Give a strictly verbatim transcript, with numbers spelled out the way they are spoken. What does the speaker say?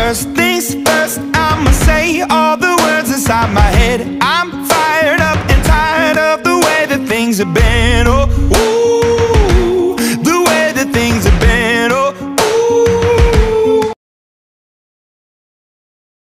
First things first, I'ma say all the words inside my head. I'm fired up and tired of the way that things have been. Oh, ooh.